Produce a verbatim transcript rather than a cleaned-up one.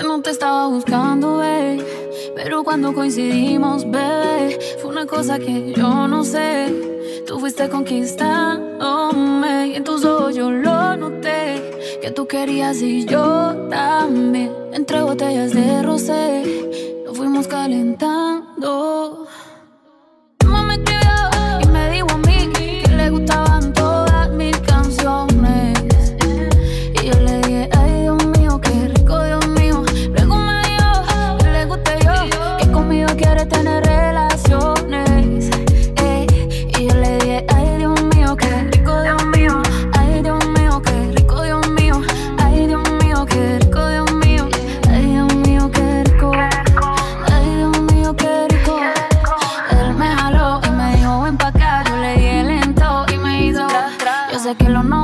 que no te estaba buscando, babe. Pero cuando coincidimos, bebé, fue una cosa que yo no sé. Tú fuiste conquistándome y en tus ojos yo lo noté. Que tú querías y yo también. Entre botellas de rosé nos fuimos calentando. Mamá me escribió y me dijo a mí que le gustaban todas mis canciones. Y yo le dije, ay Dios mío, qué rico, Dios mío. Luego me dijo que le guste yo, que conmigo quiere tener relaciones. Ey, y yo le dije, ay Dios mío, qué rico, Dios mío. Ay Dios mío, qué rico, Dios mío. Ay Dios mío, qué rico, Dios mío. Ay Dios mío, qué rico. Ay Dios mío, qué rico. Él me jaló y me dijo ven pa' acá. Yo le dije lento y me hizo. Yo sé que lo no